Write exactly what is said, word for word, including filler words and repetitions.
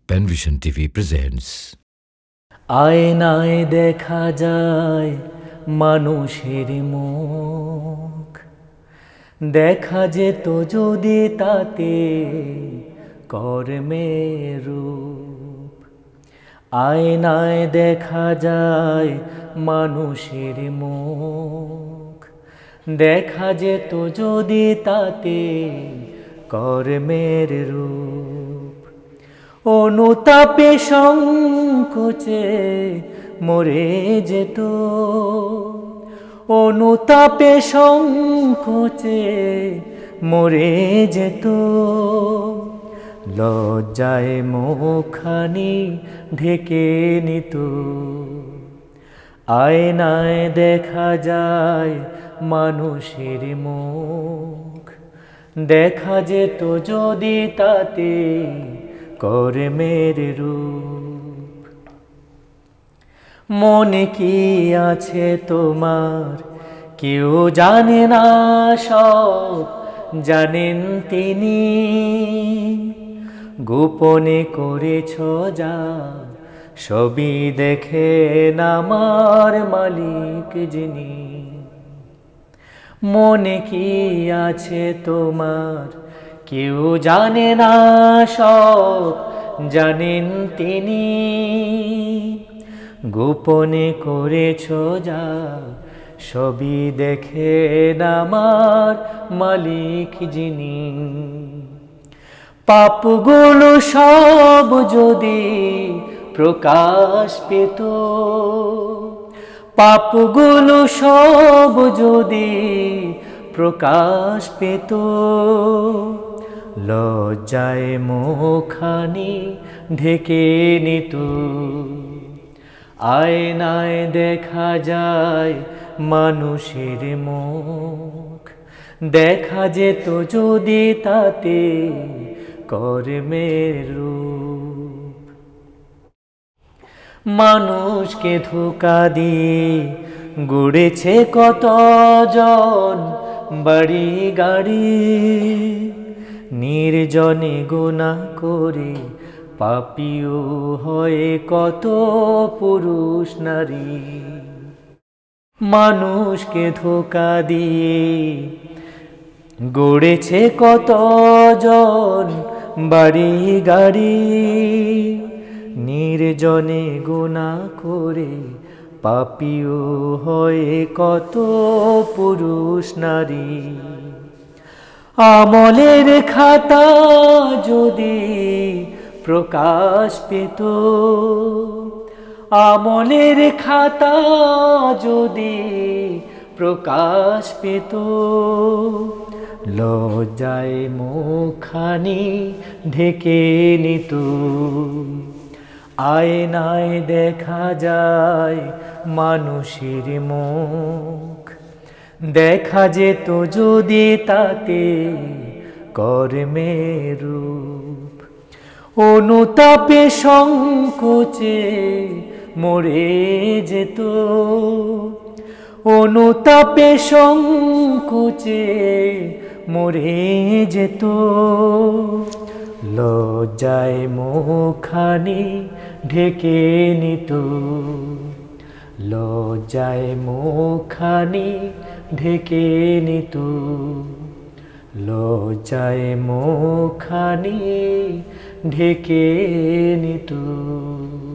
Penvision TV presents আয়নায় দেখা যায় মানুষের মুখ, দেখা যেত যদি তাতে কর্মের রূপ। আয়নায় দেখা যায় মানুষের মুখ, দেখা যেত যদি তাতে কর্মের রূপ। অনুতাপে সংকোচে মরে যেত, অনুতাপে সংকোচে মরে যেত। লজ্জায় মুখখানি ঢেকে নিত। আয়নায় দেখা যায় মানুষের মুখ, দেখা যেত যদি তাতে কর্মের রূপ। মনে কি আছে তোমার কেউ জানে না, সব জানেন তিনি। গোপনে করেছ যা সবই দেখেন আমার মালিক যিনি। মনে কি আছে তোমার কেউ জানে না, সব জানেন তিনি। গোপনে করেছ যা সবই দেখেন আমার মালিক যিনি। পাপগুলো সব যদি প্রকাশ পেত, পাপগুলো সব যদি প্রকাশ পেত। লজ্জায় মুখখানি ঢেকে নিত। আয়নায় দেখা যায় মানুষের মুখ, দেখা যেত যদি তাতে কর্মের রূপ। মানুষকে ধোঁকা দিয়ে গড়েছে কতজন বাড়ি গাড়ি। নির্জনে গুনাহ করে পাপীও হয় কত পুরুষ নারী। মানুষকে ধোঁকা দিয়ে গড়েছে কতজন বাড়ি গাড়ি। নির্জনে গুনাহ করে পাপীও হয় কত পুরুষ নারী। আমলের খাতা যদি প্রকাশ পেত, আমলের খাতা যদি প্রকাশ পেত। লজ্জায় মুখখানি ঢেকে নিত। আয়নায় দেখা যায় মানুষের মুখ, দেখা যেত যদি তাতে কর্মের রূপ। অনুতাপে সংকোচে মরে যেত, অনুতাপে সংকোচে মরে যেত। লজ্জায় মুখখানি ঢেকে নিত। লজ্জায় মুখখানি ঢেকে নিত। লজ্জায় মুখখানি ঢেকে নিত।